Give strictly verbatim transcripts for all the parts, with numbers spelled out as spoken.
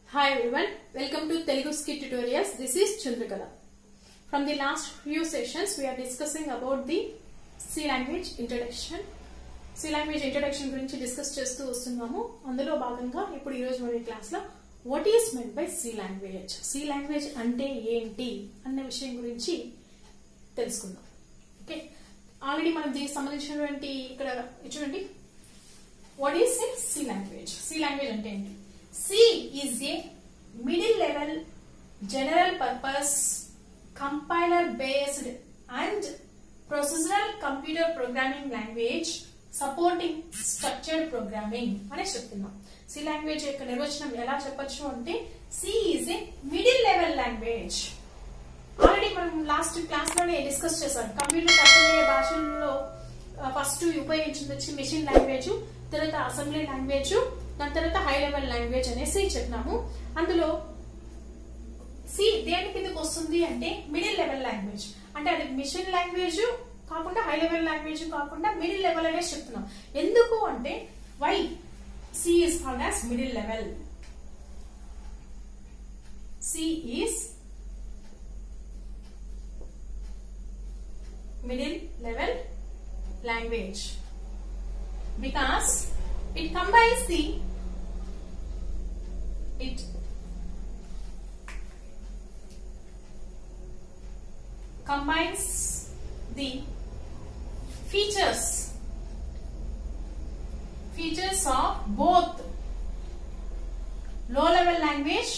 Hi everyone, welcome to Telugu Skill Tutorials. This is Chandrakala. From the last few sessions, we are discussing about the C language introduction. C language introduction గురించి discuss చేస్తూ వస్తున్నాము. అందులో భాగంగా ఇప్పుడు ఈ రోజు మన క్లాస్ లో what is meant by C language, C language అంటే ఏంటి అన్న విషయం గురించి తెలుసుకుందాం. ఓకే, ఆల్రెడీ మనం దీనికి సంబంధించినటువంటి ఇక్కడ చూడండి, what is C language? C language అంటే ఏంటి? C is a middle level general purpose compiler based and procedural computer programming language supporting structured programming అనే చెప్తున్నాం. C language యొక్క నిర్వచనం ఎలా చెప్పొచ్చు అంటే C is a middle level language. Already మనం లాస్ట్ క్లాస్ లోనే డిస్కస్ చేసాం. కంప్యూటర్ అర్థమయ్యే భాషల్లో ఫస్ట్ ఉపయోగించింది వచ్చి మెషిన్ లాంగ్వేజ్, తర్వాత అసెంబ్లీ లాంగ్వేజ్, దాని తర్వాత హై లెవెల్ లాంగ్వేజ్ అనేసి చెప్పినాము. అందులో సి దేని కిందకి వస్తుంది అంటే మిడిల్ లెవెల్ లాంగ్వేజ్. అంటే అది మిషన్ లాంగ్వేజ్ కాకుండా హై లెవెల్ లాంగ్వేజ్ కాకుండా మిడిల్ లెవెల్ అనే చెప్తున్నాం. ఎందుకు అంటే why C is called as middle level. C is middle level language because it combines the it combines the features features of both low level language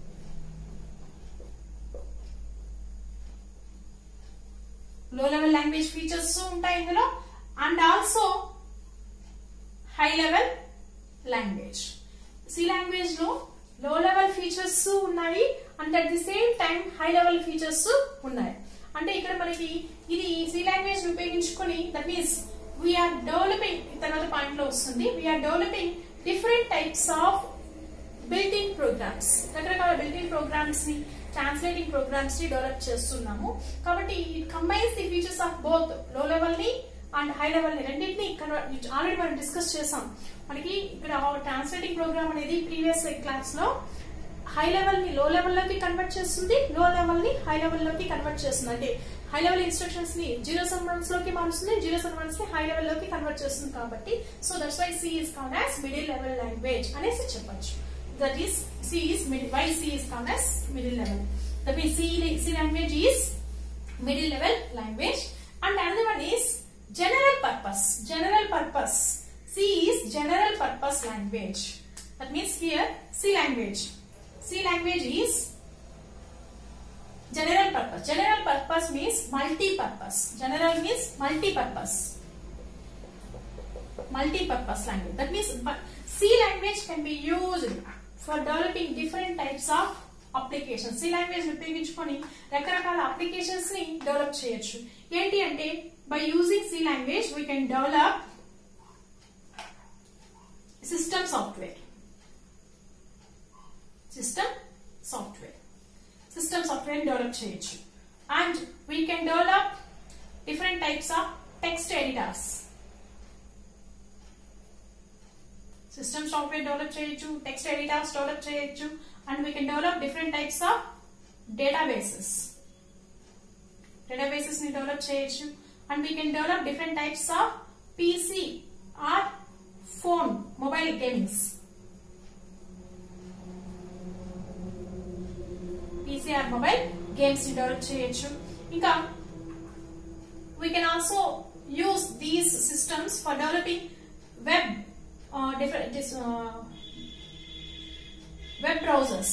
low level language features ఉంటాయి ఇందులో, and also high level language. C language లో low level features ఉన్నాయి and at the same time high level features ఉన్నాయి. అంటే ఇక్కడ మనకి ఇది C language ఉపయోగించుకొని that means we are developing తర్వాత పాయింట్ లో వస్తుంది we are developing different types of built-in programs. రకరకాల built-in programs ని translating programs ని డెవలప్ చేస్తున్నాము. కాబట్టి it combines the features of both low level ని అండ్ హై లెవెల్ ని రెండింటిని ఆల్రెడీ మనం డిస్కస్ చేసాం. మనకి ఇక్కడ ట్రాన్స్లేటింగ్ ప్రోగ్రామ్ అనేది ప్రీవియస్ క్లాస్ లో హై లెవెల్ ని లో లెవెల్ లోకి కన్వర్ట్ చేస్తుంది, లో లెవెల్ ని హై లెవెల్ లోకి కన్వర్ట్ చేస్తుంది. అంటే హై లెవెల్ ఇన్స్ట్రక్షన్స్ ని జీరో సమ్ వన్స్ లోకి మారుస్తుంది, జీరో సమ్ వన్స్ ని హై లెవెల్ లోకి కన్వర్ట్ చేస్తుంది. కాబట్టి so that's why C is called as middle level language అనేసి చెప్పొచ్చు. That is C is middle why C is called as middle level. That means C C language is middle level language. And another one is general purpose. General purpose. C is general purpose language. That means here C language. C language is general purpose. General purpose means multi-purpose. General means multi-purpose. Multi-purpose language. That means C language can be used for developing different types of applications. C language ఉపయోగించుకొని రకరకాల applications ని develop చేయొచ్చు. ఏంటి అంటే by using C language we can develop system software. System software. System software develop చేయొచ్చు. And we can develop different types of text editors. System software develop చేయొచ్చు, text editors develop చేయొచ్చు, and we can develop different types of databases. Databases ని develop చేయొచ్చు. And we can develop different types of P C or phone mobile games. P C or mobile games ni develop cheyochu. Inka we can also use these systems for developing web uh, different this, uh, web browsers.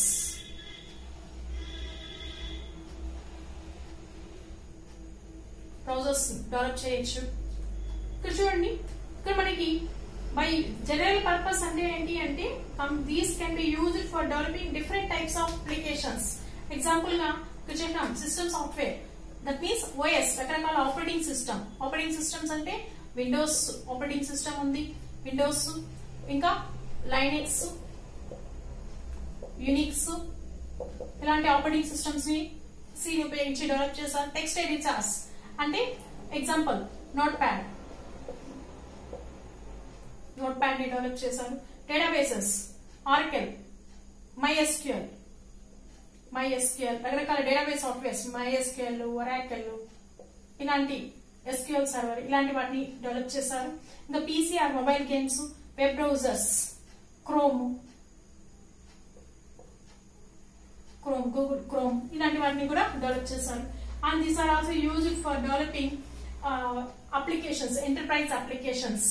Browsers develop చేయొచ్చు. ఇక్కడ చూడండి, ఇక్కడ మనకి by general purpose అంటే ఏంటి అంటే these can be used for developing different types of applications. Example గా ఇక్కడ చెప్పినాం system software. That means OS రకరకాల ఆపరేటింగ్ సిస్టమ్. ఆపరేటింగ్ సిస్టమ్స్ అంటే విండోస్ ఆపరేటింగ్ సిస్టమ్ ఉంది, విండోస్, ఇంకా లైనక్స్, యూనిక్స్, ఇలాంటి ఆపరేటింగ్ సిస్టమ్స్ ని సి ఉపయోగించి డెవలప్ చేశారు. టెక్స్ట్ ఎడిటర్స్ అంటే example notepad notepad ని డెవలప్ చేశారు. డేటాబేసెస్ ఆర్కెల్, MySQL MySQL రకరకాల డేటాబేస్ సాఫ్ట్వేర్స్ MySQL, Oracle ఇలాంటి ఎస్క్యూఎల్ సర్వర్ ఇలాంటి వాటిని డెవలప్ చేశారు. ఇంకా పీసీఆర్ mobile games, web browsers, Chrome Chrome Google Chrome ఇలాంటి వాటిని కూడా డెవలప్ చేశారు. And these are also used for developing applications, enterprise applications.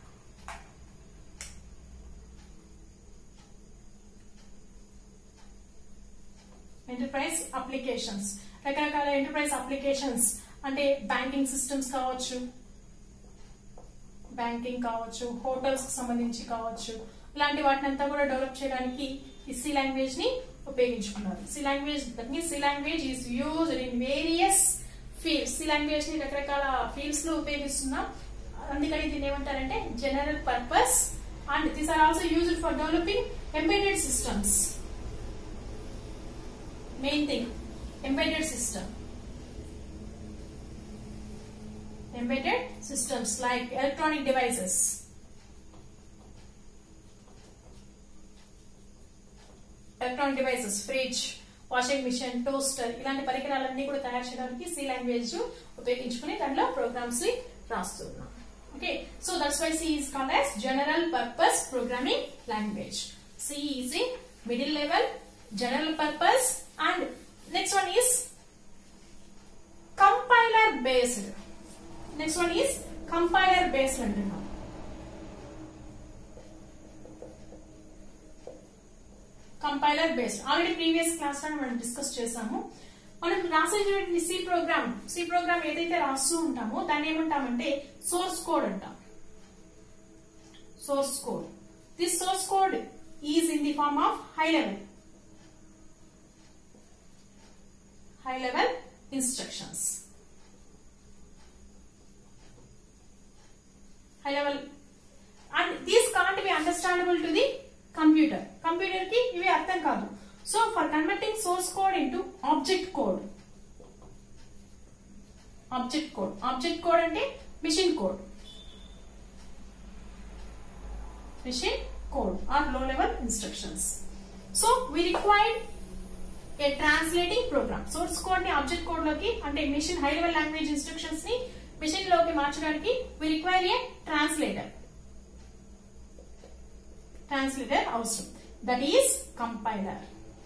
Enterprise applications రకరకాల ఎంటర్ప్రైజ్ అప్లికేషన్స్ అంటే బ్యాంకింగ్ సిస్టమ్స్ కావచ్చు, బ్యాంకింగ్ కావచ్చు, హోటల్స్ కి సంబంధించి కావచ్చు, ఇలాంటి వాటిని అంతా కూడా డెవలప్ చేయడానికి ఈ సి లాంగ్వేజ్ ని ఉపయోగించుకున్నారు. C language that means C language is used in various fields. C language ని రకరకాల ఫీల్డ్స్ లో ఉపయోగిస్తున్నాం. అందుకని దీన్ని ఏమంటారంటే general purpose. And these are also used for developing embedded systems. Main thing embedded system. Embedded systems like electronic devices. Electronic devices, fridge, washing machine, toaster ఇలాంటి పరికరాలన్నీ కూడా తయారు చేయడానికి సి లాంగ్వేజ్ ఉపయోగించుకుని దానిలో ప్రోగ్రామ్స్ ని రాస్తున్నాం. Okay, so that's why C is called as general purpose programming language. C is in middle level, general purpose, and next one is compiler based. Next one is compiler based అంటున్నాం. Compiler based already previous class లో మనం discuss చేసాము. మనం రాసేటువంటి C program C program ఏదైతే రాస్తూ ఉంటామో దాన్ని ఏమంటామంటే సోర్స్ కోడ్ అంటాం. Source code. This source code is in the form of high level high level instructions. High level, and these can't be understandable to the computer. Computer ki ivi artham kaadu. So for converting source code into object code, object code, object code ante machine code, machine code or low level instructions. So we required a translating program. Source code ni object code loki ante machine high level language instructions ni machine లోకి మార్చడానికి we require a translator. Translator అవసరం. That is compiler.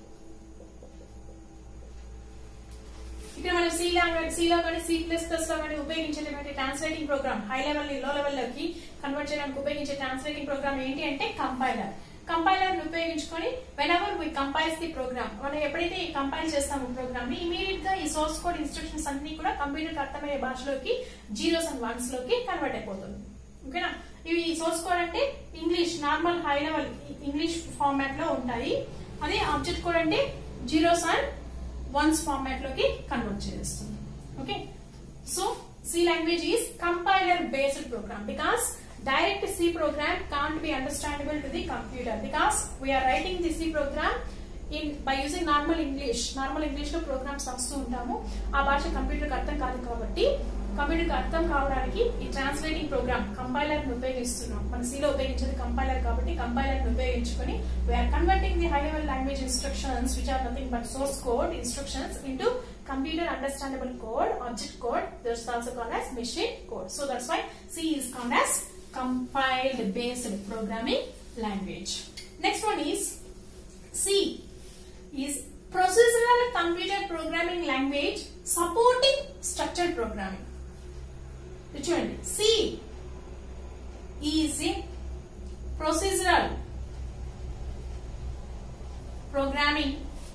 ఇక్కడ మనం C language C లో కానీ C plus plus లో కానీ ఉపయోగించేటువంటి ట్రాన్స్లేటింగ్ ప్రోగ్రామ్ హై లెవెల్ ని లో లెవెల్ లోకి కన్వర్ట్ చేయడానికి ఉపయోగించే ట్రాన్స్లేటింగ్ ప్రోగ్రామ్ ఏంటి అంటే కంపైలర్. కంపైలర్ ని ఉపయోగించుకొని whenever we compile the program, మనం ఎప్పుడైతే కంపైల్ చేస్తామో ప్రోగ్రామ్ ని ఇమీడియట్ గా ఈ సోర్స్ కోడ్ ఇన్స్ట్రక్షన్స్ అన్ని కూడా కంప్యూటర్ కి అర్థమయ్యే భాషలోకి జీరోస్ అండ్ వన్స్ లోకి కన్వర్ట్ అయిపోతుంది. ఓకేనా, ఇవి సోర్స్ కోడ్ అంటే English normal high level English format లో ఉంటాయి. అదే ఆబ్జెక్ట్ కోడ్ అంటే జీరోస్ అండ్ వన్స్ ఫార్మాట్ లోకి కన్వర్ట్ చేస్తుంది. Okay, so C language is compiler based program because direct C program can't be understandable to the computer because we are writing the C program in by using normal English. Normal English లో programs రాస్తూ ఉంటాము. ఆ భాష computer కి అర్థం కాదు కాబట్టి computer కి అర్థం కావడానికి ఈ ట్రాన్స్లేటింగ్ ప్రోగ్రామ్ కంపైలర్ ని ఉపయోగిస్తున్నాం. మన C లో ఉపయోగించేది కంపైలర్ కాబట్టి కంపైలర్ ని ఉపయోగించుకొని we are converting the high level language instructions which are nothing but source code instructions into computer understandable code, object code. This is also called as machine code. So that's why C is called as compiled based programming language. Next one is C is procedural computer programming language supporting structured programming. చూడండి, C is a procedural programming.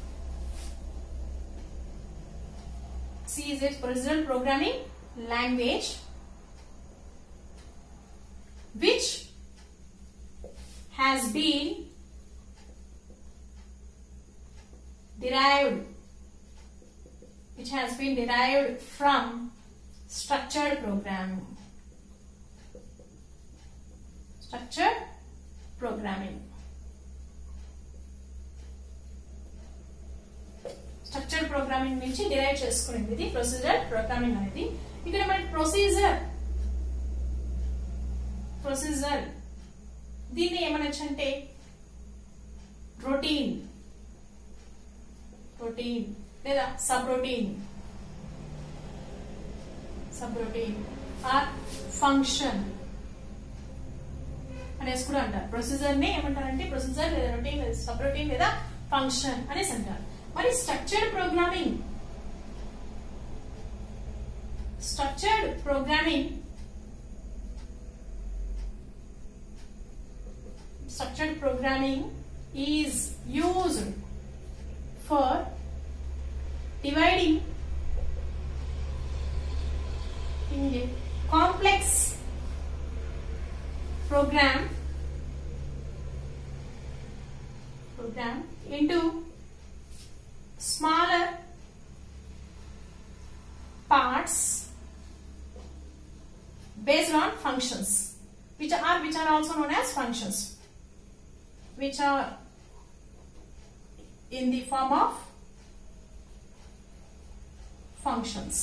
C is a procedural programming language which has been derived which has been derived from structured programming. Structured programming. Structured programming నుంచి derive చేసుకునేది ఇది procedural programming అనేది. ఇక్కడ మన procedure procedure దీన్ని ఏమనొచ్చు అంటే routine routine లేదా subroutine subroutine or function అనేసి కూడా అంటారు. ప్రొసీజర్ ని ఏమంటారంటే ప్రొసీజర్ లేదా రొటీన్ లేదా సబ్ రొటీన్ లేదా ఫంక్షన్ అనేసి అంటారు. మరి structured programming structured programming structured programming is used for dividing in a complex program program into smaller parts based on functions which are which are also known as functions which are in the form of functions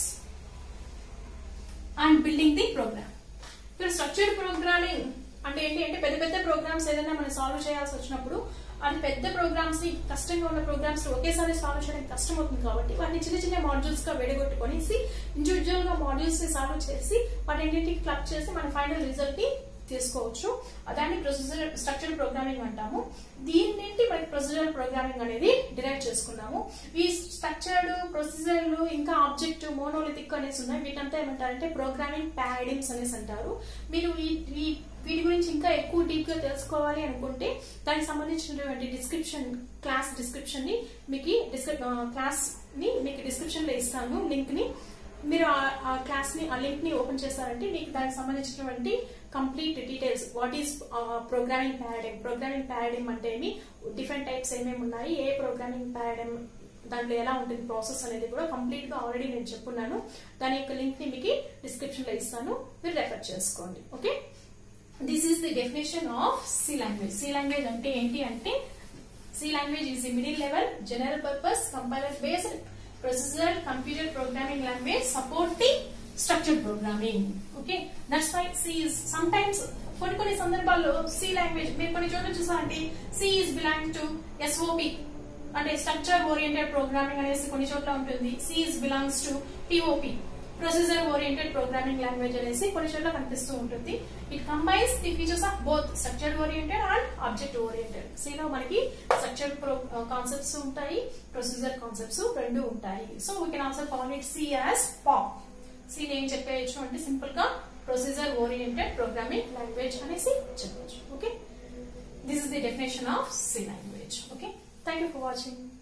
and building the program. ఇప్పుడు structured programming అంటే ఏంటి అంటే పెద్ద పెద్ద programmes ఏదైనా మనం solve చేయాల్సి వచ్చినప్పుడు అది పెద్ద ప్రోగ్రామ్స్ ని కష్టంగా ఉన్న ప్రోగ్రామ్స్ ఒకేసారి సాల్వ్ చేయడానికి కష్టం అవుతుంది కాబట్టి వాటిని చిన్న చిన్న మాడ్యూల్స్ గా విడగొట్టుకొనేసి ఇండివిజువల్ గా మాడ్యూల్స్ ని సాల్వ్ చేసి వాటి అన్నింటికి క్లబ్ చేసి మన ఫైనల్ రిజల్ట్ ని తీసుకోవచ్చు. దాన్ని ప్రొసీజర్ స్ట్రక్చర్డ్ ప్రోగ్రామింగ్ అంటాము. దీన్నింటి మనకి ప్రొసీజర్ ప్రోగ్రామింగ్ అనేది డిరైవ్ చేసుకున్నాము. ఈ స్ట్రక్చర్డ్ ప్రొసీజర్లు ఇంకా ఆబ్జెక్ట్ మోనోలిథిక్ అనేసి ఉన్నాయి. వీటంతా ఏమంటారంటే ప్రోగ్రామింగ్ పారాడిగ్మ్స్ అనేసి అంటారు. మీరు ఈ వీటి గురించి ఇంకా ఎక్కువ డీప్ గా తెలుసుకోవాలి అనుకుంటే దానికి సంబంధించినటువంటి డిస్క్రిప్షన్ క్లాస్ డిస్క్రిప్షన్ ని మీకు క్లాస్ ని మీకు డిస్క్రిప్షన్ లో ఇస్తాను లింక్ ని. మీరు ఆ క్లాస్ ని ఆ లింక్ ని ఓపెన్ చేశారంటే మీకు దానికి సంబంధించినటువంటి complete details what is programming paradigm programming paradigm అంటే ఏమి డిఫరెంట్ టైప్స్ ఏమేమి ఉన్నాయి ఏ ప్రోగ్రామింగ్ పారాడిగ్మ్ దాంట్లో ఎలా ఉంటుంది ప్రాసెస్ అనేది కూడా కంప్లీట్ గా ఆల్రెడీ నేను చెప్పున్నాను. దాని యొక్క లింక్ ని మీకు డిస్క్రిప్షన్ లో ఇస్తాను, మీరు రెఫర్ చేసుకోండి. Okay, this is the definition of C language. C language అంటే ఏంటి అంటే C language is the middle level general purpose compiler based procedure computer programming language supporting structured programming. Okay, that's why C is sometimes కొన్ని కొన్ని సందర్భాల్లో C language మీరు కొన్ని చోట్ల చూసారంటే C is belong to SOP అంటే స్ట్రక్చర్ ఓరియంటెడ్ ప్రోగ్రామింగ్ అనేసి కొన్ని చోట్ల ఉంటుంది. C is belongs to POP procedure oriented programming language అనేసి కొన్ని చోట్ల కనిపిస్తూ ఉంటుంది. It combines the features of both structured oriented and object oriented. C లో మనకి స్ట్రక్చర్డ్ కాన్సెప్ట్స్ ఉంటాయి, ప్రొసీజర్ కాన్సెప్ట్స్ రెండు ఉంటాయి. So we can also call it C as POP. C ఏం చెప్పేయచ్చు అంటే సింపుల్ గా ప్రొసీజర్ ఓరియంటెడ్ ప్రోగ్రామింగ్ లాంగ్వేజ్ అనేసి చెప్పవచ్చు. Okay, this is the definition of C language. Okay, thank you for watching.